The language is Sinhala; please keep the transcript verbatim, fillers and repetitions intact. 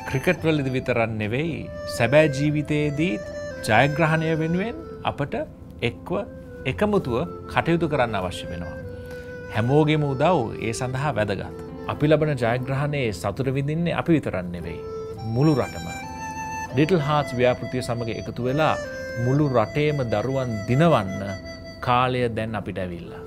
ක්‍රිකට් වලදී විතරක් නෙවෙයි සැබෑ ජීවිතයේදී ජයග්‍රහණය වෙනුවෙන් අපට එක්ව එකමුතුව කටයුතු කරන්න අවශ්‍ය වෙනවා. හැමෝගෙම උදව් ඒ සඳහා වැදගත්. අපි ලබන ජයග්‍රහණයේ සතුට විඳින්නේ අපි විතරක් නෙවෙයි මුළු රටම. ලිටල් හාර්ට්ස් ව්‍යාපෘතිය සමග එකතු වෙලා මුළු රටේම දරුවන් දිනවන්න කාලය දැන් අපිට ඇවිල්ලා.